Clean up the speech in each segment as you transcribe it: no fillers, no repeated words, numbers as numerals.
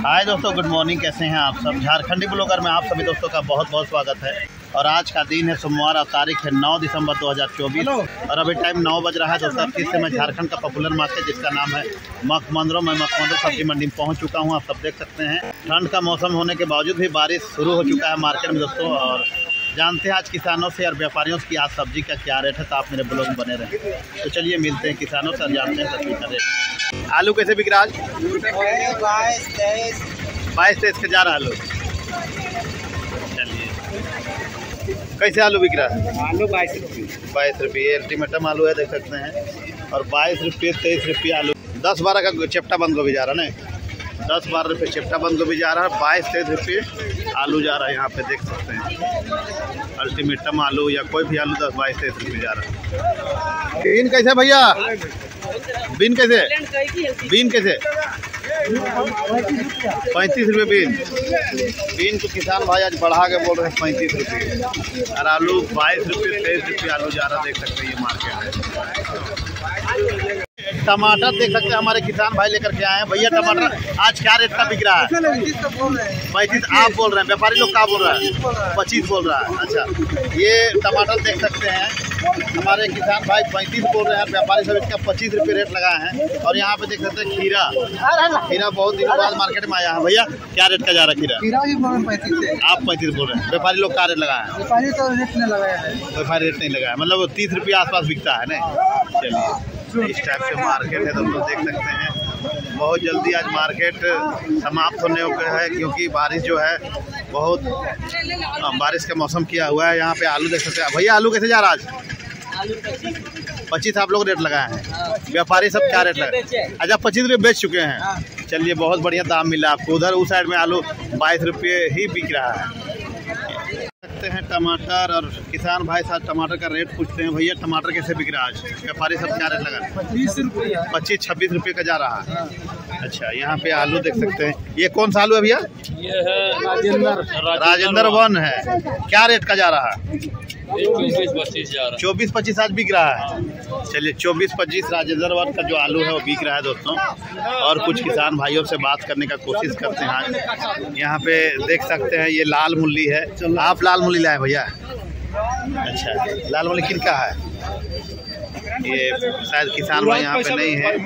हाय दोस्तों, good morning. कैसे हैं आप सब। झारखंडी ब्लॉगर में आप सभी दोस्तों का बहुत बहुत स्वागत है। और आज का दिन है सोमवार और तारीख है 9 दिसंबर 2024 और अभी टाइम 9 बज रहा है दोस्तों। फिर से मैं झारखंड का पॉपुलर मार्केट जिसका नाम है मकमंदरो, मैं मकमंदरो सब्जी मंडी में पहुंच चुका हूं। आप सब देख सकते हैं ठंड का मौसम होने के बावजूद भी बारिश शुरू हो चुका है मार्केट में दोस्तों। और जानते हैं आज किसानों से और व्यापारियों की आज सब्जी का क्या रेट है, तो आप मेरे ब्लॉग में बने रहें। तो चलिए मिलते हैं किसानों से और जानते हैं सब्जी का रेट। आलू कैसे बिक रहा है आज? 22-23 का जा रहा है आलू। चलिए कैसे आलू बिक रहा है? आलू 22 रुपये अल्टीमेटम आलू है, देख सकते हैं। और 22 रुपये 23 रुपये आलू। 10-12 का चेप्टा बंद गोभी जा रहा है ना, 10-12 रुपये चेप्टा बंद गोभी जा रहा है। 22-23 रुपये आलू जा रहा है, यहाँ पे देख सकते हैं। अल्टीमेटम आलू या कोई भी आलू 10-22-23 रुपये जा रहा है। बीन कैसे भैया? बीन कैसे? बीन कैसे? 35 रुपये बीन। बीन को किसान भाई आज बढ़ा के बोल रहे हैं 35 रुपये। और आलू 22 रुपये 23 रुपये आलू जा रहा, देख सकते हैं। ये मार्केट है। टमाटर देख सकते हैं, हमारे किसान भाई लेकर के आए हैं। भैया टमाटर आज क्या रेट का बिक रहा है? 35 आप बोल रहे हैं, व्यापारी लोग क्या बोल रहा है? 25 बोल रहा है। अच्छा, ये टमाटर देख सकते हैं, हमारे किसान भाई 35 बोल रहे हैं, व्यापारी सब इसका 25 रुपये रेट लगाए हैं। और यहाँ पे देख सकते हैं खीरा, खीरा बहुत दिनों बाद मार्केट में आया है। भैया क्या रेट का जा रहा है खीरा? आप 35 बोल रहे हैं, व्यापारी लोग क्या रेट लगाए हैं? व्यापारी तो रेट नहीं लगाया है, व्यापारी रेट नहीं लगाया, मतलब 30 रुपये आसपास बिकता है ना। चलिए इस टाइप से मार्केट है दोस्तों, देख सकते हैं। बहुत जल्दी आज मार्केट समाप्त होने को है, क्योंकि बारिश जो है बहुत बारिश का मौसम किया हुआ है। यहाँ पे आलू देख सकते हैं। भैया आलू कैसे जा रहा है आज? 25 आप लोग रेट लगाए हैं, व्यापारी सब क्या रेट लगाए? अच्छा 25 रुपये बेच चुके हैं। चलिए बहुत बढ़िया दाम मिला आपको। उधर उस साइड में आलू 22 रुपये ही बिक रहा है। सकते हैं टमाटर, और किसान भाई साथ टमाटर का रेट पूछते हैं। भैया टमाटर कैसे बिक रहा है आज? व्यापारी सब क्या रेट लगा? 25-26 रुपये का जा रहा है। अच्छा, यहाँ पे आलू देख सकते हैं। ये कौन सा आलू है भैया? ये है राजेंद्र 1 है। क्या रेट का जा रहा है? 24-25 जा रहा है। 24-25 आज बिक रहा है। चलिए 24-25 राजेंद्र 1 का जो आलू है वो बिक रहा है दोस्तों। और कुछ किसान भाइयों से बात करने का कोशिश करते हैं आज। यहाँ पे देख सकते हैं ये लाल मूली है। आप लाल मूली लाए भैया? अच्छा, लाल मूली किनका है? ये शायद किसान भाई यहाँ पे नहीं है।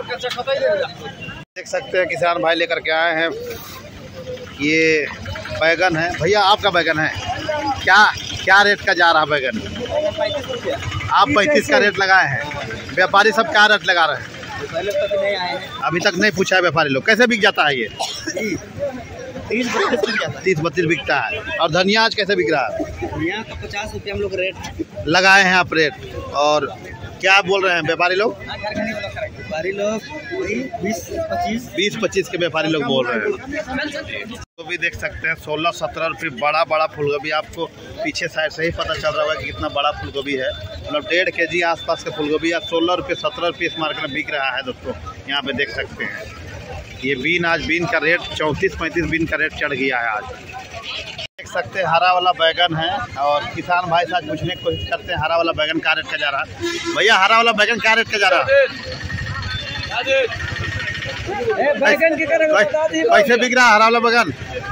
देख सकते हैं किसान भाई लेकर के आए हैं। ये बैगन है। भैया आपका बैगन है क्या रेट का जा रहा है बैगन? आप 35 का रेट लगाए हैं, व्यापारी सब क्या रेट लगा रहे हैं? अभी तक नहीं पूछा है व्यापारी लोग। कैसे बिक जाता है ये? 30-32 बिकता है। और धनिया आज कैसे बिक रहा है? धनिया का 50 रुपये हम लोग रेट लगाए हैं आप रेट। और क्या बोल रहे हैं व्यापारी लोग? व्यापारी लोग 20-25 के व्यापारी लोग बोल रहे हैं। तो भी देख सकते हैं 16-17 रुपये बड़ा फूलगोभी। आपको पीछे साइड से ही पता चल रहा है कि कितना बड़ा फूलगोभी है। मतलब 1.5 kg आसपास का फूलगोभी आज 16 रुपये 17 रुपये इस मार्केट में बिक रहा है दोस्तों। यहाँ पे देख सकते हैं ये बीन, आज बीन का रेट 34-35 बीन का रेट चढ़ गया है आज। देख सकते हैं हरा वाला बैगन है। और किसान भाई साथ पूछने की कोशिश करते हैं हरा वाला बैगन क्या रेट का जा रहा है? भैया हरा वाला बैगन क्या रेट का जा रहा है? कैसे बिक रहा है हरा वाला बैगन?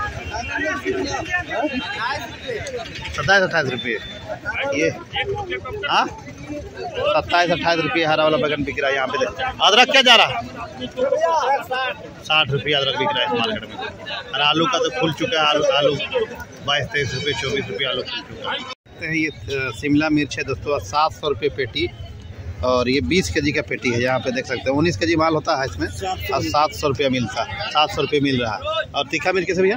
27-28 रुपये। ये हाँ 27-28 रुपये हरा वाला बैगन बिक रहा है। यहाँ पे अदरक क्या जा रहा है? 60 रुपये अदरक बिक रहा है इस मार्केट में। और आलू का तो खुल चुका है। आलू 22-23 रुपये 24 रुपये आलू खुल चुका है। ये शिमला मिर्च है दोस्तों, 700 रुपये पेटी। और ये 20 kg का पेटी है। यहाँ पे देख सकते हैं 19 kg माल होता है इसमें, और 700 रुपया मिलता है, 700 रुपये मिल रहा है। और तीखा मिर्च कैसे भैया?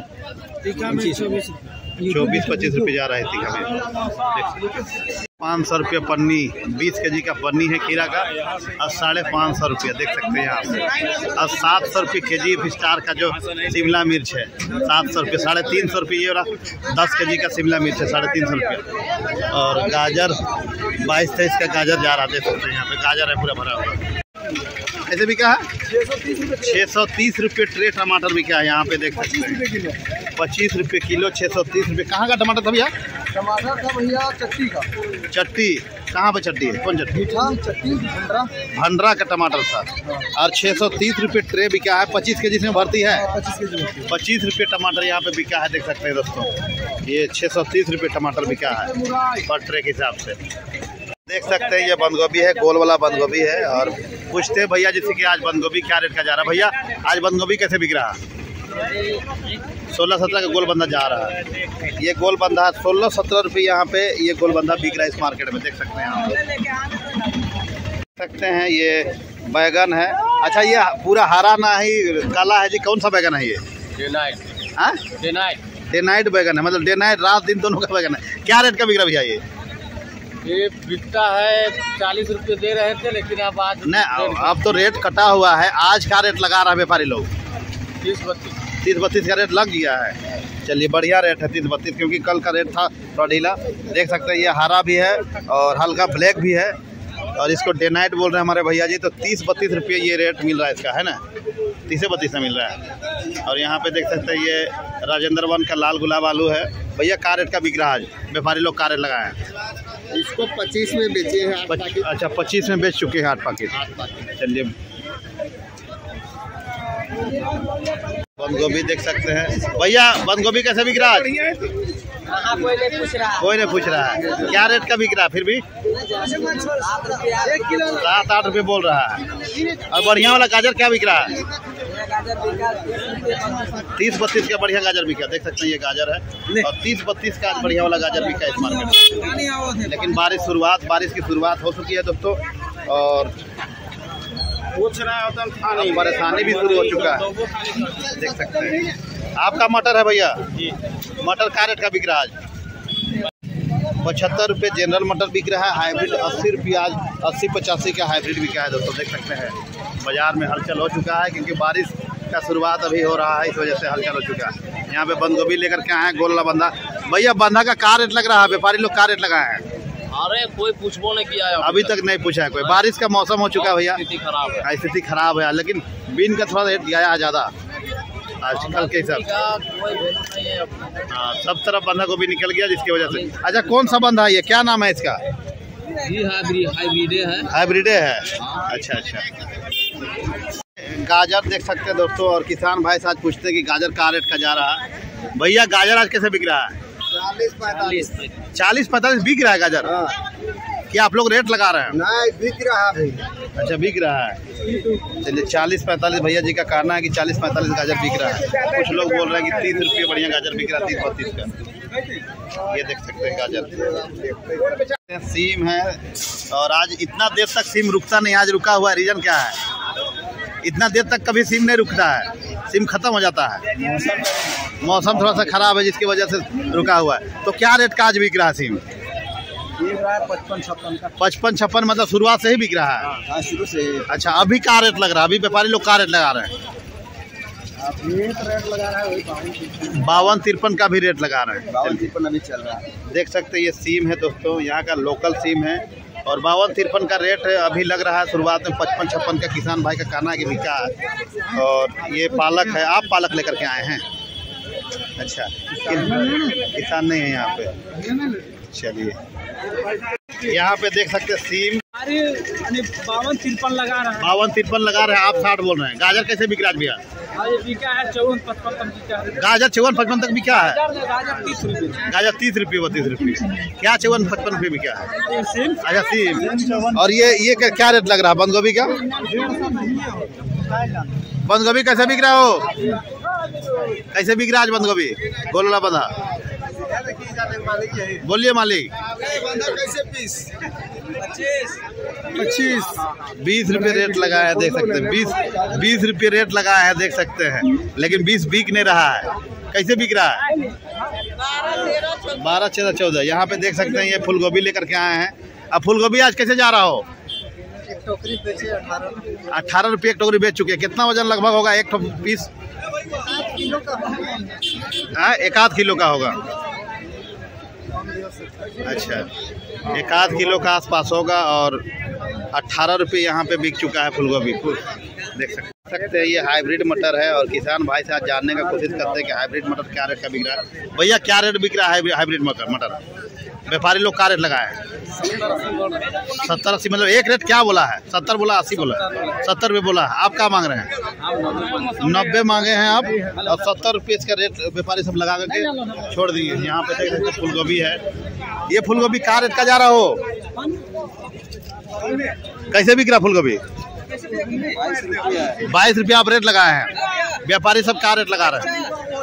24-25 रुपये जा रहा है तीखा मिर्च। 500 रुपये पन्नी, 20 kg का पन्नी है खीरा का, और 550 रुपये देख सकते हैं यहाँ पे। और 700 रुपये kg स्टार का जो शिमला मिर्च है, 700 रुपये। 350 रुपये ये वाला 10 kg का शिमला मिर्च है, 350 रुपये। और गाजर 22-23 का गाजर जा रहा है, देख सकते हैं यहाँ पे गाजर है पूरा भरा हुआ। ऐसे बिका है 630 रुपये ट्रे टमाटर बिका है। यहाँ पे देख सकते हैं 25 रुपये किलो, 630 रुपये। कहाँ का टमाटर था भैया? टमाटर का भैया चट्टी का। चट्टी कहाँ पे चट्टी है? कौन चट्टी? चट्टी भंडरा का टमाटर था। और 630 रुपये ट्रे बिका है। 25 के जी में भरती है। 25 रुपये टमाटर यहाँ पे बिका है, देख सकते हैं दोस्तों। ये 630 रुपये टमाटर बिका है पर ट्रे के हिसाब से। देख सकते हैं ये बंद गोभी है, गोल वाला बंद गोभी है। और पूछते हैं भैया जैसे कि आज बंद गोभी क्या रेट का जा रहा है। भैया आज बंद गोभी कैसे बिक रहा है? 16-17 का गोल बंदा जा रहा है। ये गोल बंदा 16-17 रुपये यहाँ पे ये गोल बंदा बिक रहा है इस मार्केट में, देख सकते हैं आप। देख सकते हैं ये बैगन है। अच्छा ये पूरा हरा ना ही काला है जी, कौन सा बैगन है ये? डे नाइट बैगन है, मतलब डे नाइट रात दिन दोनों का बैगन है। क्या रेट का बिक रहा भैया ये बिकता है 40 रुपये दे रहे थे, लेकिन अब आज नहीं, अब तो रेट कटा हुआ है। आज क्या रेट लगा रहा है व्यापारी लोग? 30-32 का रेट लग गया है। चलिए बढ़िया रेट है 30-32, क्योंकि कल का रेट था थोड़ा ढीला। देख सकते हैं ये हरा भी है और हल्का ब्लैक भी है। और इसको डे नाइट बोल रहे हैं हमारे भैया जी। तो 30-32 रुपये ये रेट मिल रहा है इसका, है ना? 30-32 में मिल रहा है। और यहाँ पे देख सकते हैं ये राजेंद्र वन का लाल गुलाब आलू है। भैया क्या रेट का बिक रहा है आज? व्यापारी लोग क्या रेट लगाए हैं? इसको 25 में बेचे हैं। अच्छा 25 में बेच चुके हैं 8 पैकेट। चलिए बंद गोभी देख सकते हैं। भैया बंद गोभी कैसे बिक रहा है? कोई नहीं पूछ रहा है। क्या रेट का बिक रहा है फिर भी? 7-8 रुपये बोल रहा है। और बढ़िया वाला गाजर क्या बिक रहा है? 30-32 का बढ़िया गाजर बिका, देख सकते हैं ये गाजर है। और 30-32 का बढ़िया वाला गाजर बिका इस मार्केट में। लेकिन बारिश की शुरुआत हो चुकी है दोस्तों। और परेशानी भी शुरू हो चुका है, देख सकते हैं। आपका मटर है भैया? मटर क्या रेट का बिक रहा है आज? 75 रुपये जनरल मटर बिक रहा है। हाइब्रिड 80 रुपये आज 80-85 का हाइब्रिड बिका है दोस्तों, देख सकते हैं। बाजार में हलचल हो चुका है, क्योंकि बारिश का शुरुआत अभी हो रहा है, इस वजह से हलचल हो चुका है। यहाँ पे बंद गोभी लेकर के आए हैं, गोला बंदा। भैया बंधा का क्या रेट लग रहा है? व्यापारी लोग क्या रेट लगाए हैं? अरे कोई पूछबो नहीं किया है अभी तक नहीं पूछा है कोई। बारिश का मौसम हो चुका है भैया, स्थिति खराब है। लेकिन बीन का थोड़ा रेट गया है ज़्यादा आजकल के हिसाब से। हाँ सब तरफ बंधा गोभी निकल गया जिसकी वजह से। अच्छा कौन सा बंधा है ये, क्या नाम है इसका? हाइब्रिडे है। अच्छा। गाजर देख सकते हैं दोस्तों। और किसान भाई से आज पूछते हैं कि गाजर का रेट का जा रहा है। भैया गाजर आज कैसे बिक रहा है? 40-45 बिक रहा है गाजर। क्या आप लोग रेट लगा रहे हैं? नहीं बिक रहा है। अच्छा बिक रहा है। चलिए 40-45 भैया जी का कहना है कि 40-45 गाजर बिक रहा है। कुछ लोग बोल रहे हैं कि 30 रुपये बढ़िया गाजर बिक रहा है 30-32 का। ये देख सकते हैं गाजर। सीम है। और आज इतना देर तक सीम रुकता नहीं, आज रुका हुआ है। रीज़न क्या है? इतना देर तक कभी सीम नहीं रुकता है, सीम खत्म हो जाता है। मौसम थोड़ा सा खराब है जिसकी वजह से रुका हुआ है। तो क्या रेट का आज बिक रहा है सीम? 55-56 मतलब शुरुआत से ही बिक रहा है? शुरू से। अच्छा अभी क्या रेट लग रहा है? अभी व्यापारी लोग क्या रेट लगा रहे हैं? रेट लगा रहा है 52-53 का भी रेट लगा रहे हैं। 52-53 अभी चल रहा है। देख सकते हैं ये सीम है दोस्तों, यहाँ का लोकल सीम है। और 52-53 का रेट अभी लग रहा है। शुरुआत में 55-56 का किसान भाई का कहना है कि बिका है। और ये पालक है। आप पालक लेकर के आए हैं? अच्छा किसान नहीं है यहाँ पे। चलिए यहाँ पे देख सकते हैं सीम 52-53 लगा रहा है। 52-53 लगा रहे हैं, आप 60 बोल रहे हैं। गाजर कैसे बिक रहा है भैया? बिका है 54-55 तक बिका है। गाजर 54-55 तक बिका है। गाजर 30 रुपये। गाजर 30 रुपये 32 रुपये। क्या 54-55 रुपये बिका है? अच्छा सीम। और ये क्या रेट लग रहा है बंद गोभी का? बंद गोभी कैसे बिक रहा हो? कैसे बिक रहा है आज बंद गोभी? गोला बंधा बोलिए मालिक। 20 रुपये रेट लगाया है, देख सकते हैं। 20 रुपये रेट लगाया है, देख सकते हैं। लेकिन 20 बिक नहीं रहा है। कैसे बिक रहा है? 12, 13, 14। यहाँ पे देख सकते हैं ये फूल गोभी लेकर के आए हैं। अब फूल गोभी आज कैसे जा रहा हो? एक टोकरी बेचे 18 रुपये एक टोकरी बेच चुके हैं। कितना वजन लगभग होगा एक पीस? 1-8 किलो का होगा। अच्छा 1-8 किलो का आसपास होगा। और 18 रुपये यहाँ पे बिक चुका है फूलगोभी। देख सकते हैं ये हाइब्रिड मटर है और किसान भाई से आज जानने का कोशिश करते हैं कि हाइब्रिड मटर क्या रेट का बिक रहा है। भैया क्या रेट बिक रहा है हाइब्रिड मटर? व्यापारी लोग क्या रेट लगाए हैं? 70-80 मतलब एक रेट क्या बोला है? 70 बोला 80 बोला 70 रुपये बोला है। आप क्या मांग रहे हैं? 90 मांगे हैं आप और 70 रुपये इसका रेट व्यापारी सब लगा करके छोड़ दिए। यहाँ पे देख सकते फूल गोभी है। ये फूल गोभी क्या रेट का जा रहा हो? कैसे बिक रहा फूल गोभी? 22 रुपया आप रेट लगाए हैं। व्यापारी सब क्या रेट लगा रहे हैं?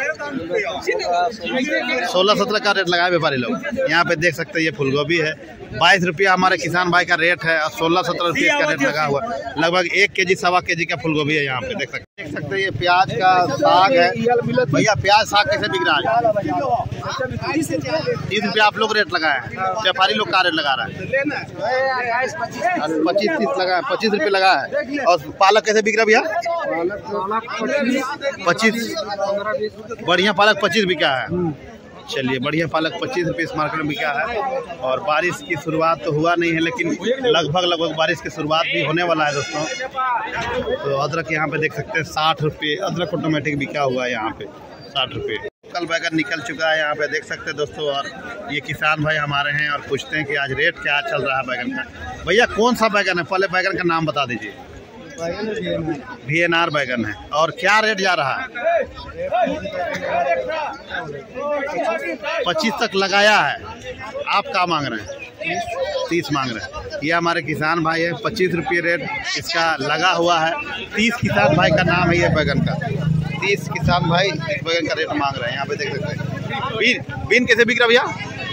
16-17 का रेट लगाए व्यापारी लोग। यहाँ पे देख सकते हैं ये फूलगोभी है। 22 रुपया हमारे किसान भाई का रेट है और 16-17 रुपये का रेट लगा हुआ। लगभग 1 केजी 1.25 केजी का फूलगोभी है। यहाँ पे देख सकते हैं ये प्याज का साग है। भैया प्याज साग कैसे बिक रहा है? 30 रुपया आप लोग रेट लगाए हैं। व्यापारी लोग क्या रेट लगा रहा है? 25-30 लगा है। 25 रुपये लगा है। और पालक कैसे बिक रहा है भैया? 25। बढ़िया पालक 25 बिका है। चलिए बढ़िया पालक 25 रुपये इस मार्केट में बिका है। और बारिश की शुरुआत तो हुआ नहीं है लेकिन लगभग बारिश की शुरुआत भी होने वाला है दोस्तों। तो अदरक यहाँ पे देख सकते हैं 60 रुपये। अदरक ऑटोमेटिक बिका हुआ है यहाँ पे 60 रुपये। कल बैगन निकल चुका है यहाँ पे देख सकते हैं दोस्तों। और ये किसान भाई हमारे हैं और पूछते हैं कि आज रेट क्या चल रहा है बैगन का। भैया कौन सा बैगन है? पहले बैगन का नाम बता दीजिए। VNR बैगन है। और क्या रेट जा रहा है? 25 तक लगाया है। आप क्या मांग रहे हैं? 30 मांग रहे हैं। ये हमारे किसान भाई है। 25 रुपये रेट इसका लगा हुआ है। 30 किसान भाई का नाम है ये बैगन का। 30 किसान भाई इस बैगन का रेट मांग रहे हैं। यहाँ पे देख सकते हैं। बीन कैसे बिक रहा भैया?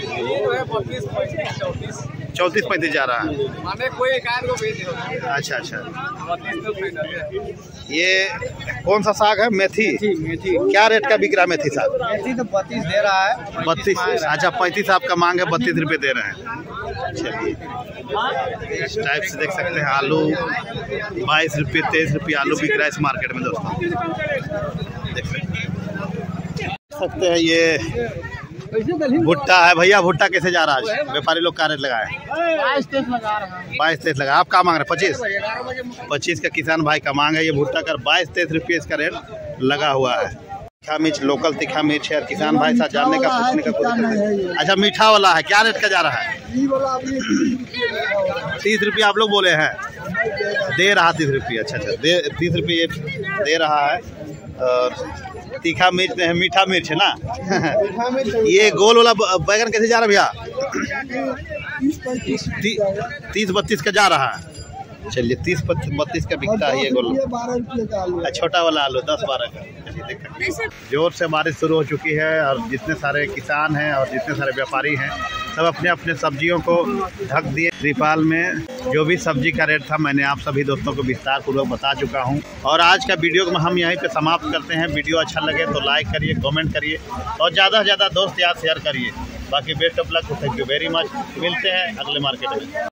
34-35 जा रहा है। अच्छा। ये कौन सा साग है? मेथी। क्या रेट का बिक रहा है मेथी साग? मेथी तो 32 दे रहा है। 32। अच्छा 35 आपका मांग है, 32 रुपये दे रहे हैं। चलिए इस टाइप से देख सकते हैं आलू 22 रुपये 23 रुपये आलू बिक रहा है इस मार्केट में दोस्तों। देख सकते हैं ये भुट्टा है। भैया भुट्टा कैसे जा रहा है? व्यापारी लोग क्या रेट लगाए? 22-23 लगा। आप क्या मांग रहे हैं? 25 का किसान भाई का मांग है। ये भुट्टा का 22-23 रुपये इसका रेट लगा हुआ है। तीखा मिर्च लोकल तीखा मिर्च है और किसान भाई साथ जानने का पूछने का कोशिश करते हैं। अच्छा मीठा वाला है। क्या रेट का जा रहा है? 30 रुपये आप लोग बोले हैं। दे रहा 30 रुपये। अच्छा 30 रुपये दे रहा है। और तीखा मिर्च है, मीठा मिर्च है ना। ये गोल वाला बैगन कैसे जा रहा है भैया? 30-32 का जा रहा है। चलिए 30-32 का बिकता है ये गोल। छोटा वाला आलू 10-12 का। जोर से बारिश शुरू हो चुकी है और जितने सारे किसान हैं और जितने सारे व्यापारी हैं सब अपने अपने सब्जियों को ढक दिए त्रिपाल में। जो भी सब्जी का रेट था मैंने आप सभी दोस्तों को विस्तार पूर्वक बता चुका हूं। और आज का वीडियो को हम यहीं पे समाप्त करते हैं। वीडियो अच्छा लगे तो लाइक करिए, कमेंट करिए और ज़्यादा से ज़्यादा दोस्त याद शेयर करिए। बाकी best of luck. Thank you very much. मिलते हैं अगले मार्केट में।